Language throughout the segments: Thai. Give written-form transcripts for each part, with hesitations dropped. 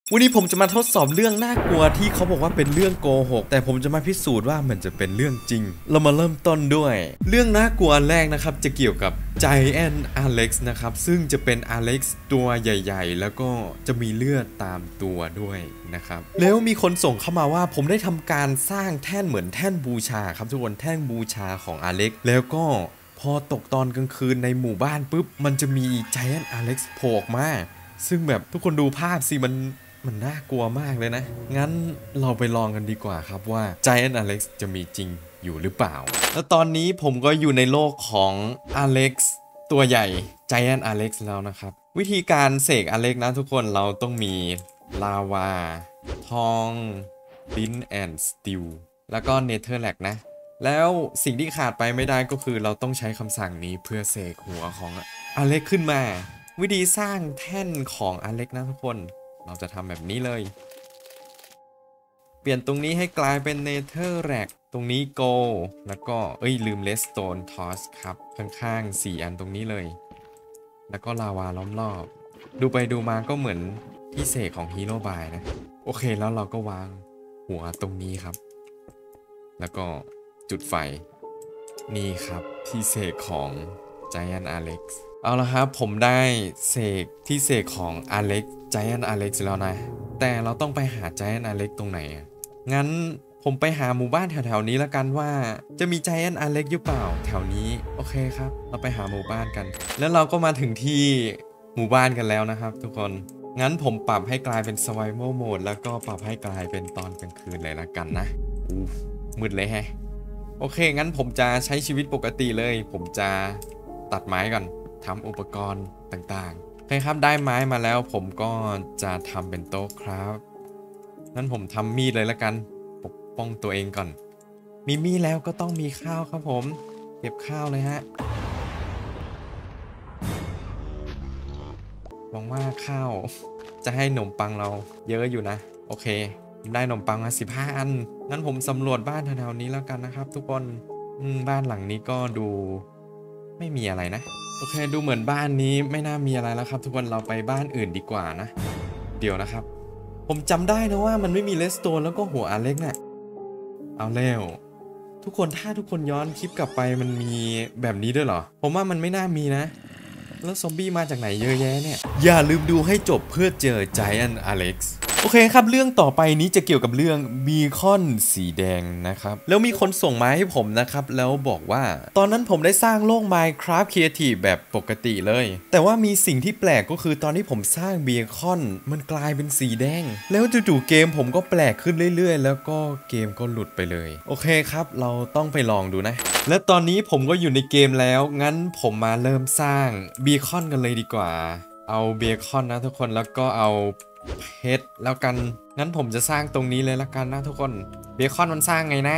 วันนี้ผมจะมาทดสอบเรื่องน่ากลัวที่เขาบอกว่าเป็นเรื่องโกหกแต่ผมจะมาพิสูจน์ว่ามันจะเป็นเรื่องจริงเรามาเริ่มต้นด้วยเรื่องน่ากลัวแรกนะครับจะเกี่ยวกับ Giant Alex นะครับซึ่งจะเป็น Alex ตัวใหญ่ๆแล้วก็จะมีเลือดตามตัวด้วยนะครับแล้วมีคนส่งเข้ามาว่าผมได้ทำการสร้างแท่นเหมือนแท่นบูชาครับทุกคนแท่นบูชาของ Alex แล้วก็พอตกตอนกลางคืนในหมู่บ้านปุ๊บมันจะมี Giant Alex โผล่ออกมาซึ่งแบบทุกคนดูภาพสิมันน่ากลัวมากเลยนะ งั้นเราไปลองกันดีกว่าครับว่า Giant Alex จะมีจริงอยู่หรือเปล่า แล้วตอนนี้ผมก็อยู่ในโลกของ Alex ตัวใหญ่ Giant Alex แล้วนะครับ วิธีการเสก Alex นะทุกคนเราต้องมีลาวา ทองดินแอนด์สตีลแล้วก็เนเธอร์แลกนะ แล้วสิ่งที่ขาดไปไม่ได้ก็คือเราต้องใช้คำสั่งนี้เพื่อเสกหัวของ Alex ขึ้นมา วิธีสร้างแท่นของ Alex นะทุกคนเราจะทำแบบนี้เลยเปลี่ยนตรงนี้ให้กลายเป็นเนเธอร์แร็กตรงนี้โกแล้วก็ลืมเลสโตนทอสครับข้างๆ4 อันตรงนี้เลยแล้วก็ลาวาล้อมรอบดูไปดูมาก็เหมือนที่เสกของฮีโร่บายนะโอเคแล้วเราก็วางหัวตรงนี้ครับแล้วก็จุดไฟนี่ครับที่เสกของ Giant Alex เอาละครับผมได้เสกที่เสกของ Alex Giant Alex แล้วนะแต่เราต้องไปหา Giant Alex ตรงไหนงั้นผมไปหาหมู่บ้านแถวๆนี้แล้วกันว่าจะมี Giant Alex หรือเปล่าแถวนี้โอเคครับเราไปหาหมู่บ้านกันแล้วเราก็มาถึงที่หมู่บ้านกันแล้วนะครับทุกคนงั้นผมปรับให้กลายเป็น Survival Mode แล้วก็ปรับให้กลายเป็นตอนกลางคืนเลยละกันนะมืดเลยแฮะโอเคงั้นผมจะใช้ชีวิตปกติเลยผมจะตัดไม้ก่อนทำอุปกรณ์ต่างๆโอเคครับได้ไม้มาแล้วผมก็จะทำเป็นโต๊ะครับงั้นผมทำมีดเลยละกันปกป้องตัวเองก่อนมีมีดแล้วก็ต้องมีข้าวครับผมเก็บข้าวเลยฮะหวังว่าข้าวจะให้ขนมปังเราเยอะอยู่นะโอเคได้ขนมปังมา15 อันงั้นผมสำรวจบ้านแถวๆนี้แล้วกันนะครับทุกคนบ้านหลังนี้ก็ดูไม่มีอะไรนะโอเคดูเหมือนบ้านนี้ไม่น่ามีอะไรแล้วครับทุกคนเราไปบ้านอื่นดีกว่านะเดี๋ยวนะครับผมจำได้นะว่ามันไม่มีเลสโตนแล้วก็หัวอเล็กน่ะเอาแล้วทุกคนถ้าทุกคนย้อนคลิปกลับไปมันมีแบบนี้ด้วยเหรอผมว่ามันไม่น่ามีนะแล้วซอมบี้มาจากไหนเยอะแยะเนี่ยอย่าลืมดูให้จบเพื่อเจอ Giant Alexโอเคครับเรื่องต่อไปนี้จะเกี่ยวกับเรื่องบีคอนสีแดงนะครับแล้วมีคนส่งมาให้ผมนะครับแล้วบอกว่าตอนนั้นผมได้สร้างโลก Minecraft Creative แบบปกติเลยแต่ว่ามีสิ่งที่แปลกก็คือตอนที่ผมสร้างบีคอนมันกลายเป็นสีแดงแล้วจู่ๆเกมผมก็แปลกขึ้นเรื่อยๆแล้วก็เกมก็หลุดไปเลยโอเคครับเราต้องไปลองดูนะและตอนนี้ผมก็อยู่ในเกมแล้วงั้นผมมาเริ่มสร้างบีคอนกันเลยดีกว่าเอาเบคอนนะทุกคนแล้วก็เอาเพชรแล้วกันงั้นผมจะสร้างตรงนี้เลยละกันนะทุกคนเบคอนมันสร้างไงนะ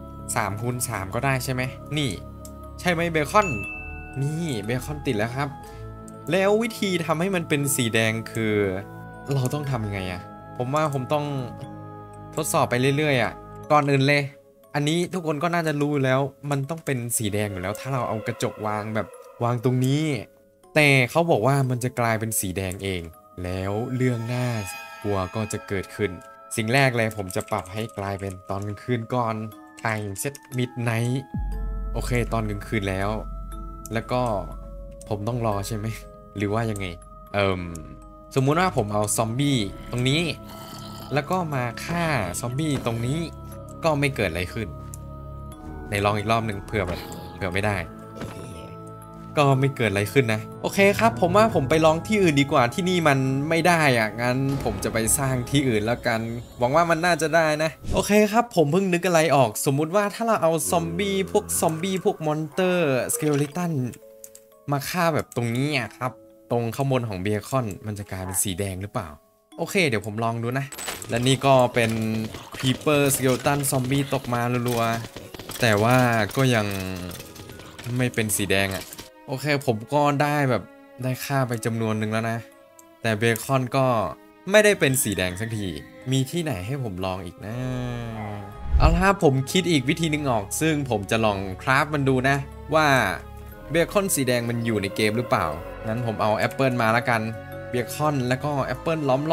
3 คูณ 3ก็ได้ใช่ไหมนี่ใช่ไหมเบคอนนี่เบคอนติดแล้วครับแล้ววิธีทำให้มันเป็นสีแดงคือเราต้องทำยังไงอะผมว่าผมต้องทดสอบไปเรื่อยๆอะก่อนอื่นเลยอันนี้ทุกคนก็น่าจะรู้แล้วมันต้องเป็นสีแดงอยู่แล้วถ้าเราเอากระจกวางแบบวางตรงนี้แต่เขาบอกว่ามันจะกลายเป็นสีแดงเองแล้วเรื่องน่ากลัวก็จะเกิดขึ้นสิ่งแรกเลยผมจะปรับให้กลายเป็นตอนกลางคืนก่อนtime set midnight โอเคตอนกลางคืนแล้วก็ผมต้องรอใช่ไหมหรือว่ายังไงสมมุติว่าผมเอาซอมบี้ตรงนี้แล้วก็มาฆ่าซอมบี้ตรงนี้ก็ไม่เกิดอะไรขึ้นในลองอีกรอบหนึ่งเผื่อไม่ได้ก็ไม่เกิดอะไรขึ้นนะโอเคครับผมว่าผมไปลองที่อื่นดีกว่าที่นี่มันไม่ได้อ่ะงั้นผมจะไปสร้างที่อื่นแล้วกันหวังว่ามันน่าจะได้นะโอเคครับผมเพิ่งนึกอะไรออกสมมุติว่าถ้าเราเอาซอมบี้พวกมอนสเตอร์สเกเลตันมาฆ่าแบบตรงนี้อ่ะครับตรงข้างบนของเบคอนมันจะกลายเป็นสีแดงหรือเปล่าโอเคเดี๋ยวผมลองดูนะและนี่ก็เป็นพีเปอร์สเกเลตันซอมบี้ตกมารัวๆแต่ว่าก็ยังไม่เป็นสีแดงอ่ะโอเคผมก็ได้ค่าไปจำนวนหนึ่งแล้วนะแต่เบคอนก็ไม่ได้เป็นสีแดงสักทีมีที่ไหนให้ผมลองอีกนะเอาล่ะผมคิดอีกวิธีหนึ่งออกซึ่งผมจะลองคราฟมันดูนะว่าเบคอนสีแดงมันอยู่ในเกมหรือเปล่างั้นผมเอาแอปเปิลมาแล้วกันเบคอนแล้วก็แอปเปิลล้อมรอบ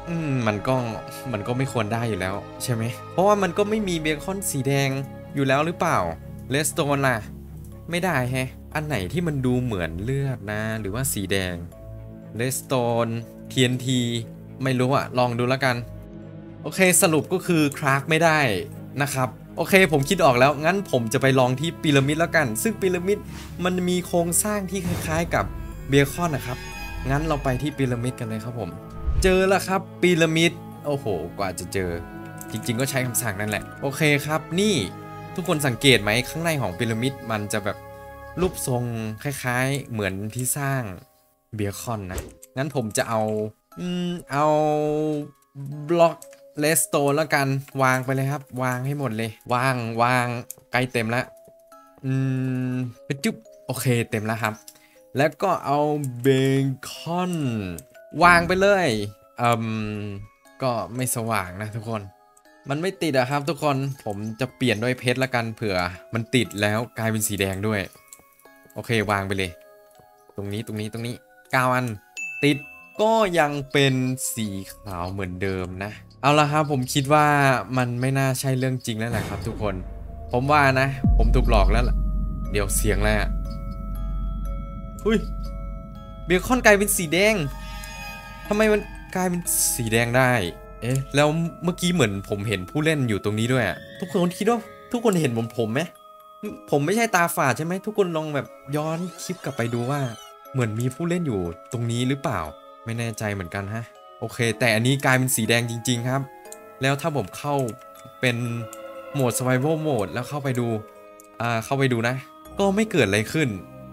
มันก็ไม่ควรได้อยู่แล้วใช่ไหมเพราะว่ามันก็ไม่มีเบคอนสีแดงอยู่แล้วหรือเปล่าเลสโตนล่ะไม่ได้แฮะอันไหนที่มันดูเหมือนเลือดนะหรือว่าสีแดงเลสโตน TNT ไม่รู้อะลองดูแล้วกันโอเคสรุปก็คือคลาร์กไม่ได้นะครับโอเคผมคิดออกแล้วงั้นผมจะไปลองที่พีระมิดแล้วกันซึ่งพีระมิดมันมีโครงสร้างที่คล้ายๆกับเบคอนนะครับงั้นเราไปที่พีระมิดกันเลยครับผมเจอแล้วครับพีระมิดโอ้โหกว่าจะเจอจริงๆก็ใช้คำสั่งนั่นแหละโอเคครับนี่ทุกคนสังเกตไหมข้างในของพีระมิดมันจะแบบรูปทรงคล้ายๆเหมือนที่สร้างเบคอนนะงั้นผมจะเอาบล็อกเลสโตนแล้วกันวางไปเลยครับวางให้หมดเลยวางใกล้เต็มแล้วไปจุ๊บโอเคเต็มแล้วครับแล้วก็เอาเบคอนวางไปเลยก็ไม่สว่างนะทุกคนมันไม่ติดอะครับทุกคนผมจะเปลี่ยนด้วยเพชรละกันเผื่อมันติดแล้วกลายเป็นสีแดงด้วยโอเควางไปเลยตรงนี้9 อันติดก็ยังเป็นสีขาวเหมือนเดิมนะเอาละครับผมคิดว่ามันไม่น่าใช่เรื่องจริงแล้วแหละครับทุกคนผมว่านะผมถูกหลอกแล้วล่ะเดี๋ยวเสียงอะไรอ่ะอุ้ยเบคอนกลายเป็นสีแดงทำไมมันกลายเป็นสีแดงได้เอ๊ะแล้วเมื่อกี้เหมือนผมเห็นผู้เล่นอยู่ตรงนี้ด้วยอ่ะทุกคนคิดว่าทุกคนเห็นผมไหมผมไม่ใช่ตาฝาดใช่ไหมทุกคนลองแบบย้อนคลิปกลับไปดูว่าเหมือนมีผู้เล่นอยู่ตรงนี้หรือเปล่าไม่แน่ใจเหมือนกันฮะโอเคแต่อันนี้กลายเป็นสีแดงจริงๆครับแล้วถ้าผมเข้าเป็นโหมด Survival Mode แล้วเข้าไปดูนะก็ไม่เกิดอะไรขึ้น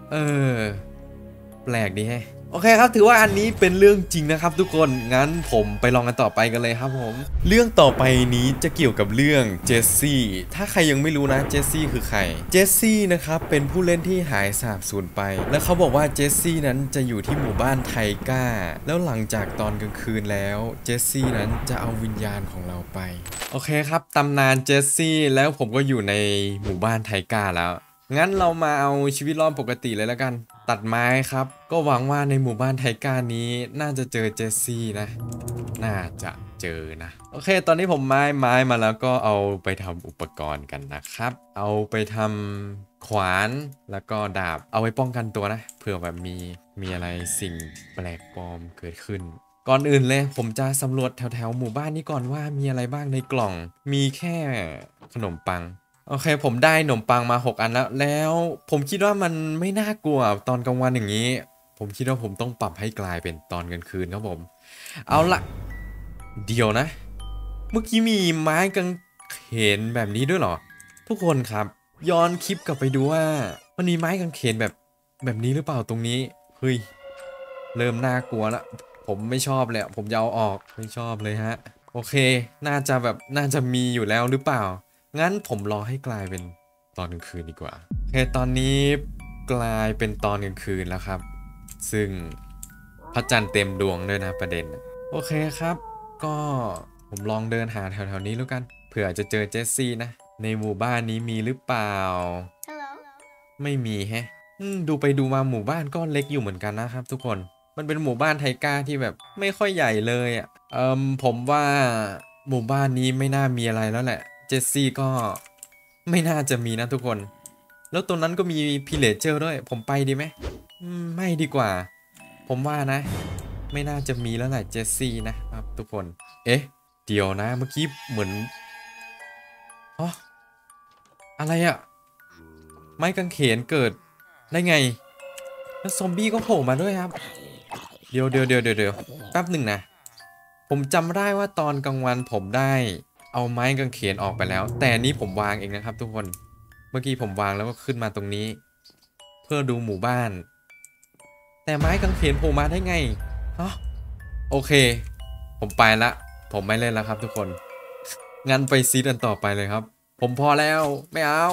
แปลกดีแฮะโอเคครับถือว่าอันนี้เป็นเรื่องจริงนะครับทุกคนงั้นผมไปลองกันต่อไปกันเลยครับผมเรื่องต่อไปนี้จะเกี่ยวกับเรื่องเจสซี่ถ้าใครยังไม่รู้นะเจสซี่คือใครเจสซี่นะครับเป็นผู้เล่นที่หายสาบสูญไปและเขาบอกว่าเจสซี่นั้นจะอยู่ที่หมู่บ้านไทก้าแล้วหลังจากตอนกลางคืนแล้วเจสซี่นั้นจะเอาวิญญาณของเราไปโอเคครับตำนานเจสซี่แล้วผมก็อยู่ในหมู่บ้านไทก้าแล้วงั้นเรามาเอาชีวิตรอดปกติเลยแล้วกันตัดไม้ครับก็หวังว่าในหมู่บ้านไทก้านี้น่าจะเจอเจสซี่นะน่าจะเจอนะโอเคตอนนี้ผมไม้มาแล้วก็เอาไปทำอุปกรณ์กันนะครับเอาไปทำขวานแล้วก็ดาบเอาไว้ป้องกันตัวนะเผื่อแบบมีอะไรสิ่งแปลกปลอมเกิดขึ้นก่อนอื่นเลยผมจะสำรวจแถวหมู่บ้านนี้ก่อนว่ามีอะไรบ้างในกล่องมีแค่ขนมปังโอเคผมได้ขนมปังมา6 อันแล้วผมคิดว่ามันไม่น่ากลัวตอนกลางวันอย่างนี้ผมคิดว่าผมต้องปรับให้กลายเป็นตอนกลางคืนครับผมเอาละเดี๋ยวนะเมื่อกี้มีไม้กางเขนแบบนี้ด้วยเหรอทุกคนครับย้อนคลิปกลับไปดูว่ามันมีไม้กางเขนแบบนี้หรือเปล่าตรงนี้เฮ้ยเริ่มน่ากลัวละผมไม่ชอบเลยผมจะเอาออกไม่ชอบเลยฮะโอเคน่าจะมีอยู่แล้วหรือเปล่างั้นผมรอให้กลายเป็นตอนกลางคืนดีกว่าโอเคตอนนี้กลายเป็นตอนกลางคืนแล้วครับซึ่งพระจันทร์เต็มดวงด้วยนะประเด็นโอเคครับก็ผมลองเดินหาแถวๆนี้แล้วกันเผื่อจะเจอเจสซี่นะในหมู่บ้านนี้มีหรือเปล่า Hello. ไม่มีแฮะดูไปดูมาหมู่บ้านก็เล็กอยู่เหมือนกันนะครับทุกคนมันเป็นหมู่บ้านไทก้าที่แบบไม่ค่อยใหญ่เลยอ่ะผมว่าหมู่บ้านนี้ไม่น่ามีอะไรแล้วแหละเจสซี่ก็ไม่น่าจะมีนะทุกคนแล้วตรงนั้นก็มีพิเลเจอร์ด้วยผมไปดีไหมไม่ดีกว่าผมว่านะไม่น่าจะมีแล้วแหละเจสซี่นะครับทุกคนเอ๊ะเดี๋ยวนะเมื่อกี้เหมือนอ๋ออะไรอะไม้กางเขนเกิดได้ไงแล้วซอมบี้ก็โผล่มาด้วยครับเดี๋ยวแป๊บหนึ่งนะผมจำได้ว่าตอนกลางวันผมได้เอาไม้กางเขนออกไปแล้วแต่นี้ผมวางเองนะครับทุกคนเมื่อกี้ผมวางแล้วก็ขึ้นมาตรงนี้เพื่อดูหมู่บ้านแต่ไม้กางเขนโผล่มาได้ไงอ๋อโอเคผมไปละผมไม่เล่นแล้วครับทุกคนงั้นไปซีดอันต่อไปเลยครับผมพอแล้วไม่เอา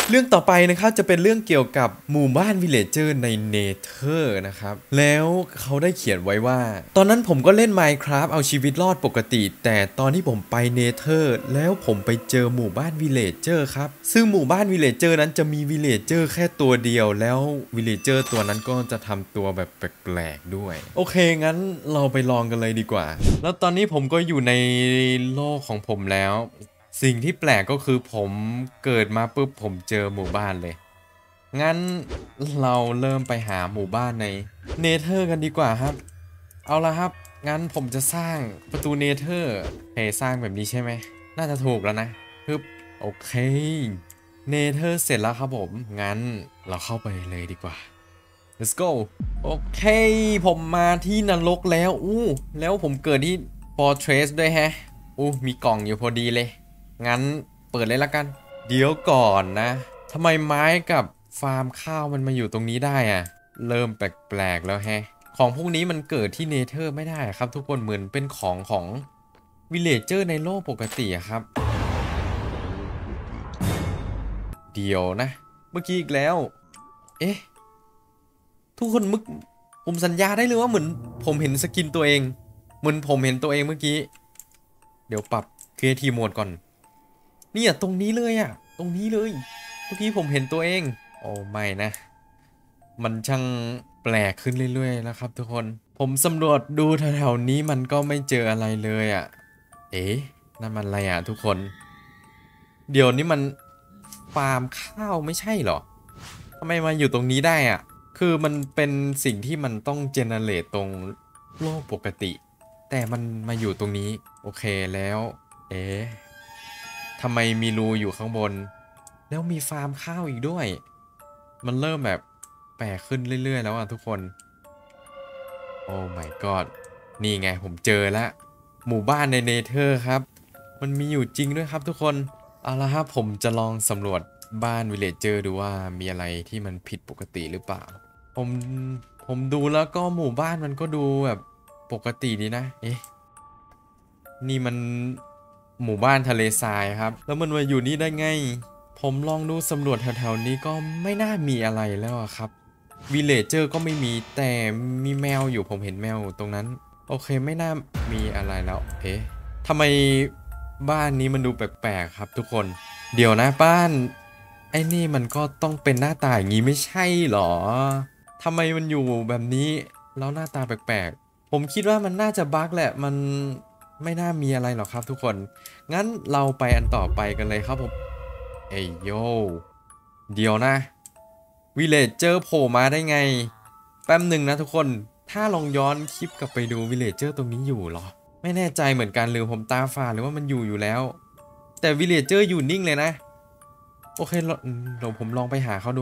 เรื่องต่อไปนะครับจะเป็นเรื่องเกี่ยวกับหมู่บ้านวิลเลจเจอร์ในเนเธอร์นะครับแล้วเขาได้เขียนไว้ว่าตอนนั้นผมก็เล่น Minecraft เอาชีวิตรอดปกติแต่ตอนที่ผมไปเนเธอร์แล้วผมไปเจอหมู่บ้านวิลเลจเจอร์ครับซึ่งหมู่บ้านวิลเลจเจอร์นั้นจะมีวิลเลจเจอร์แค่ตัวเดียวแล้ววิลเลจเจอร์ตัวนั้นก็จะทำตัวแบบแปลกๆด้วยโอเคงั้นเราไปลองกันเลยดีกว่าแล้วตอนนี้ผมก็อยู่ในโลกของผมแล้วสิ่งที่แปลกก็คือผมเกิดมาปุ๊บผมเจอหมู่บ้านเลยงั้นเราเริ่มไปหาหมู่บ้านในเนเธอร์กันดีกว่าครับเอาละครับงั้นผมจะสร้างประตูเนเธอร์สร้างแบบนี้ใช่ไหมน่าจะถูกแล้วนะปึ๊บโอเคเนเธอร์เสร็จแล้วครับผมงั้นเราเข้าไปเลยดีกว่า let's go โอเคผมมาที่นรกแล้วแล้วผมเกิดที่ Fortress ด้วยแฮะมีกล่องอยู่พอดีเลยงั้นเปิดเลยละกันเดี๋ยวก่อนนะทำไมไม้กับฟาร์มข้าวมันมาอยู่ตรงนี้ได้อะเริ่มแปลกๆแล้วแฮะของพวกนี้มันเกิดที่เนเธอร์ไม่ได้ครับทุกคนเหมือนเป็นของวิลเลจเจอร์ในโลกปกติครับเดี๋ยวนะเมื่อกี้อีกแล้วเอ๊ะทุกคนผมสัญญาได้เลยว่าเหมือนผมเห็นสกินตัวเองเหมือนผมเห็นตัวเองเมื่อกี้เดี๋ยวปรับ Creative Mode ก่อนเนี่ยตรงนี้เลยอะตรงนี้เลยเมื่อกี้ผมเห็นตัวเองโอ้ไม่นะมันช่างแปลกขึ้นเรื่อยๆแล้วครับทุกคนผมสำรวจดูแถวๆนี้มันก็ไม่เจออะไรเลยอะเอ๊ะนั่นมันอะไรอะทุกคนเดี๋ยวนี้มันฟาร์มข้าวไม่ใช่เหรอทำไมมาอยู่ตรงนี้ได้อะคือมันเป็นสิ่งที่มันต้องเจเนเรตตรงโลกปกติแต่มันมาอยู่ตรงนี้โอเคแล้วเอ๊ะทำไมมีรูอยู่ข้างบนแล้วมีฟาร์มข้าวอีกด้วยมันเริ่มแบบแปลกขึ้นเรื่อยๆแล้วอ่ะทุกคนโอ้ my god นี่ไงผมเจอแล้วหมู่บ้านในเนเธอร์ครับมันมีอยู่จริงด้วยครับทุกคนเอาละครับผมจะลองสำรวจบ้านวิลเลจเจอร์ดูว่ามีอะไรที่มันผิดปกติหรือเปล่าผมผมดูแล้วก็หมู่บ้านมันก็ดูแบบปกติดีนะเอ๊ะนี่มันหมู่บ้านทะเลทรายครับแล้วมันมาอยู่นี่ได้ไงผมลองดูสำรวจแถวๆนี้ก็ไม่น่ามีอะไรแล้วอะครับวิลเลจเจอร์ก็ไม่มีแต่มีแมวอยู่ผมเห็นแมวตรงนั้นโอเคไม่น่ามีอะไรแล้วเอ๊ะทำไมบ้านนี้มันดูแปลกๆครับทุกคนเดี๋ยวนะบ้านไอ้นี่มันก็ต้องเป็นหน้าตาอย่างนี้ไม่ใช่หรอทำไมมันอยู่แบบนี้แล้วหน้าตาแปลกๆผมคิดว่ามันน่าจะบั๊กแหละมันไม่น่ามีอะไรหรอกครับทุกคนงั้นเราไปอันต่อไปกันเลยครับผมเอ้ยโยเดี๋ยวนะวิลเลจเจอร์โผล่มาได้ไงแป๊บหนึ่งนะทุกคนถ้าลองย้อนคลิปกลับไปดูวิลเลจเจอร์ตรงนี้อยู่หรอไม่แน่ใจเหมือนกันหรือผมตาฝาดหรือว่ามันอยู่แล้วแต่วิลเลจเจอร์อยู่นิ่งเลยนะโอเคเดี๋ยวผมลองไปหาเขาดู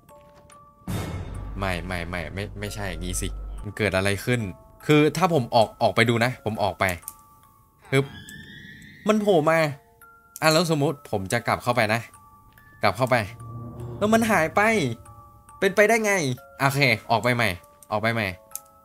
ไม่ใช่อย่างนี้สิมันเกิดอะไรขึ้นคือถ้าผมออกไปดูนะผมออกไปฮึบมันโผล่มาแล้วสมมุติผมจะกลับเข้าไปนะกลับเข้าไปแล้วมันหายไปเป็นไปได้ไงโอเคออกไปใหม่ออกไปใหม่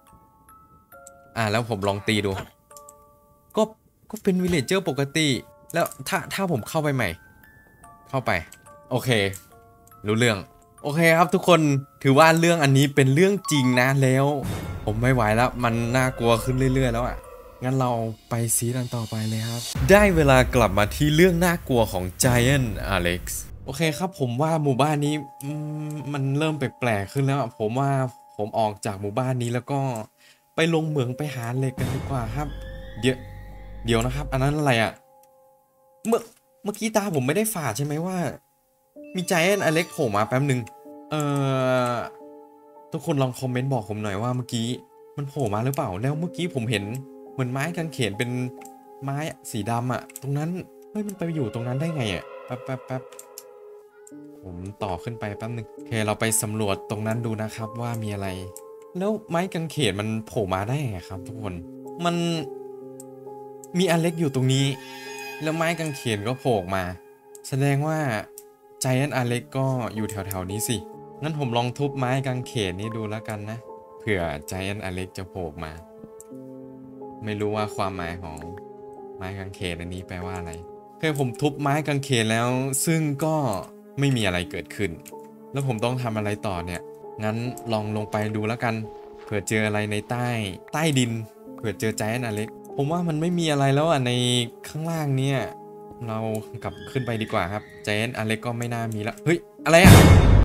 แล้วผมลองตีดูก็ก็เป็นวิลเลจเจอร์ปกติแล้วถ้าผมเข้าไปใหม่เข้าไปโอเครู้เรื่องโอเคครับทุกคนถือว่าเรื่องอันนี้เป็นเรื่องจริงนะแล้วผมไม่ไหวแล้วมันน่ากลัวขึ้นเรื่อยๆแล้วอ่ะงั้นเราไปซีซั่นต่อไปเลยครับได้เวลากลับมาที่เรื่องน่ากลัวของ Giant Alex โอเคครับผมว่าหมู่บ้านนี้มันเริ่มแปลกๆขึ้นแล้วอะผมว่าผมออกจากหมู่บ้านนี้แล้วก็ไปลงเหมืองไปหาเหล็กกันดีกว่าครับเดี๋ยวนะครับอันนั้นอะไรอ่ะเมื่อเมื่อกี้ตาผมไม่ได้ฝาดใช่ไหมว่ามี Giant Alex โผล่มาแป๊บหนึ่งเอ่อทุกคนลองคอมเมนต์บอกผมหน่อยว่าเมื่อกี้มันโผล่มาหรือเปล่าแล้วเมื่อกี้ผมเห็นเหมือนไม้กางเขนเป็นไม้สีดำอ่ะตรงนั้นเฮ้ยมันไปอยู่ตรงนั้นได้ไงอ่ะแป๊บผมต่อขึ้นไปแป๊บนึงโอเคเราไปสำรวจตรงนั้นดูนะครับว่ามีอะไรแล้วไม้กางเขนมันโผล่มาได้ไงครับทุกคนมันมีอเล็กอยู่ตรงนี้แล้วไม้กางเขนก็โผล่มาแสดงว่า Giant Alex ก็อยู่แถวๆนี้สิงั้นผมลองทุบไม้กางเขนนี่ดูแล้วกันนะเผื่อ Giant Alex จะโผล่มาไม่รู้ว่าความหมายของไม้กางเขนอันนี้แปลว่าอะไรเคยผมทุบไม้กางเขนแล้วซึ่งก็ไม่มีอะไรเกิดขึ้นแล้วผมต้องทำอะไรต่อเนี่ยงั้นลองลงไปดูแล้วกันเผื่อเจออะไรในใต้ดินเผื่อเจอใจแอนอเล็กผมว่ามันไม่มีอะไรแล้วอ่ะในข้างล่างเนี่ยเรากลับขึ้นไปดีกว่าครับใจแอนอเล็กก็ไม่น่ามีแล้วเฮ้ยอะไรอ่ะ